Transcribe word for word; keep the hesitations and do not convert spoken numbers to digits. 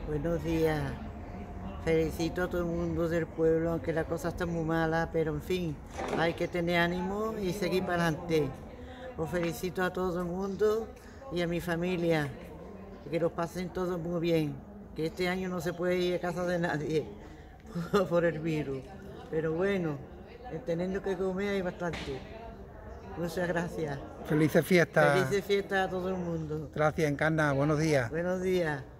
Buenos días. Felicito a todo el mundo del pueblo, aunque la cosa está muy mala, pero en fin, hay que tener ánimo y seguir para adelante. Os felicito a todo el mundo y a mi familia, que los pasen todos muy bien, que este año no se puede ir a casa de nadie por el virus, pero bueno, teniendo que comer hay bastante. Muchas gracias. Felices fiestas. Felices fiestas a todo el mundo. Gracias, Encarna. Buenos días. Buenos días.